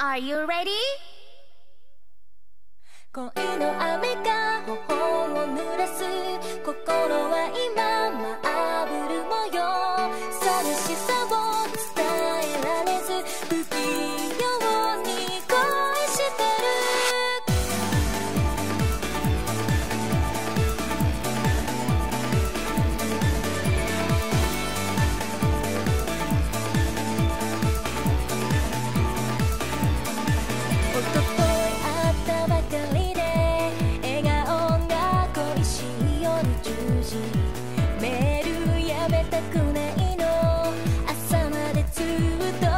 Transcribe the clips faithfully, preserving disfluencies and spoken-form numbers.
Are you ready? 恋の雨が頬を濡らす心は今マーブル模様寂しさを伝えられず不器用に恋してるおととい会ったばかりで笑顔が恋しい夜じゅうじメールやめたくないの朝までずっと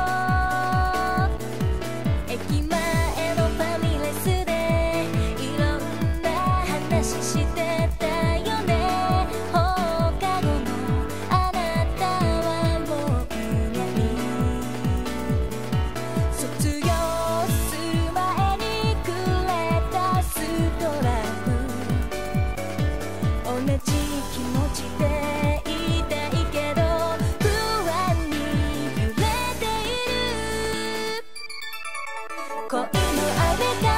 駅前のファミレスでいろんな話してたよね放課後のあなたはもういない卒業する前にくれたストラップ同じ気持ちでいたいけど不安に揺れている恋の雨が